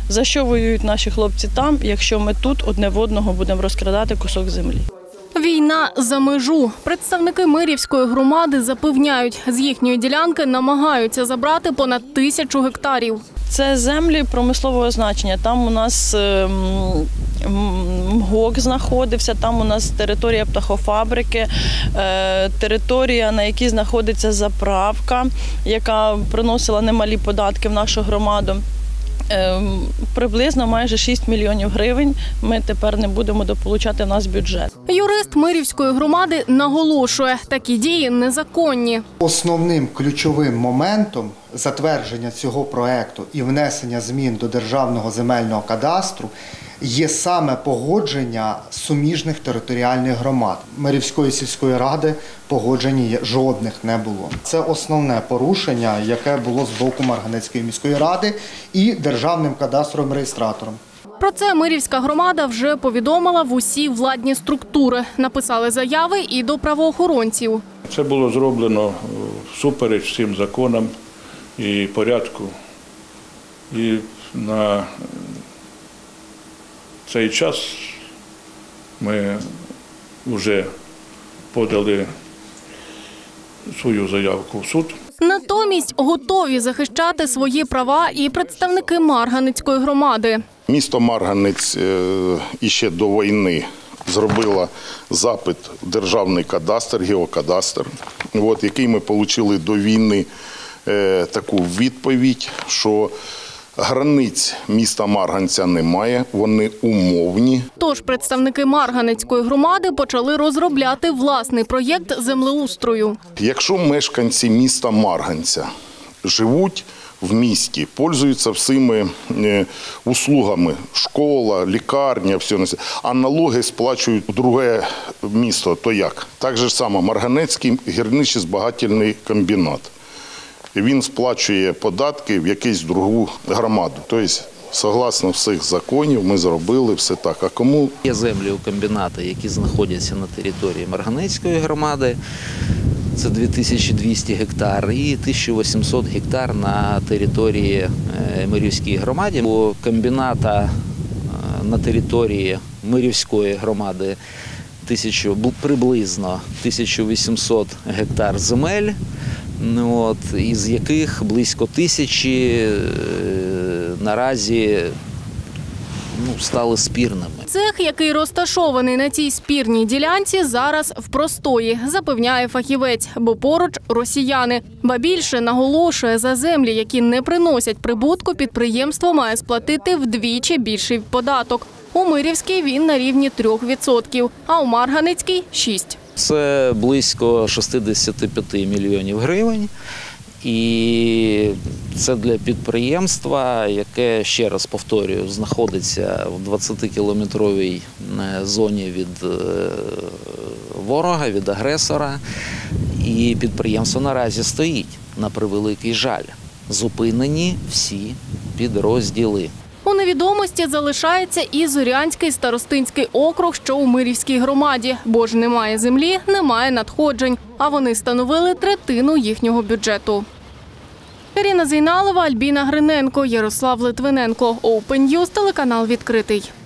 За що воюють наші хлопці там, якщо ми тут одне в одного будемо розкрадати кусок землі? Війна за межу. Представники Мирівської громади запевняють, з їхньої ділянки намагаються забрати понад 1000 гектарів. Це землі промислового значення. Там у нас МГОК знаходився, там у нас територія птахофабрики, територія, на якій знаходиться заправка, яка приносила немалі податки в нашу громаду. Приблизно майже 6 мільйонів гривень ми тепер не будемо дополучати в нас бюджет. Юрист Мирівської громади наголошує, такі дії незаконні. Основним ключовим моментом затвердження цього проекту і внесення змін до Державного земельного кадастру є саме погодження суміжних територіальних громад. Мирівської сільської ради погоджень жодних не було. Це основне порушення, яке було з боку Марганецької міської ради і Державним кадастровим-реєстратором. Про це Мирівська громада вже повідомила в усі владні структури. Написали заяви і до правоохоронців. Це було зроблено всупереч всім законам і порядку. І на цей час ми вже подали свою заявку в суд. Натомість готові захищати свої права і представники Марганецької громади. Місто Марганець іще до війни зробило запит в Державний кадастр, геокадастр, який ми отримали до війни таку відповідь, що границь міста Марганця немає, вони умовні. Тож представники Марганецької громади почали розробляти власний проєкт землеустрою. Якщо мешканці міста Марганця живуть в місті, пользуються всіми услугами, школа, лікарня, все, а налоги сплачують в друге місто, то як? Так же само Марганецький гірничо-збагательний комбінат. Він сплачує податки в якусь другу громаду. Тобто, согласно всіх законів, ми зробили все так. А кому? Є землі у комбіната, які знаходяться на території Марганецької громади. Це 2200 гектар і 1800 гектар на території Мирівської громади. У комбіната на території Мирівської громади приблизно 1800 гектар земель, із яких близько 1000 наразі стали спірними. Цех, який розташований на цій спірній ділянці, зараз в простої, запевняє фахівець, бо поруч росіяни. Ба більше наголошує, за землі, які не приносять прибутку, підприємство має сплатити вдвічі більший податок. У Мирівській він на рівні 3%, а у Марганецькій – 6%. Це близько 65 мільйонів гривень. І це для підприємства, яке, ще раз повторюю, знаходиться в 20-кілометровій зоні від ворога, від агресора. І підприємство наразі стоїть, на превеликий жаль. Зупинені всі підрозділи. У невідомості залишається і Зорянський старостинський округ, що у Мирівській громаді. Бо ж немає землі, немає надходжень. А вони становили третину їхнього бюджету. Ірина Зейналова, Альбіна Гриненко, Ярослав Литвиненко. Open News, телеканал «Відкритий».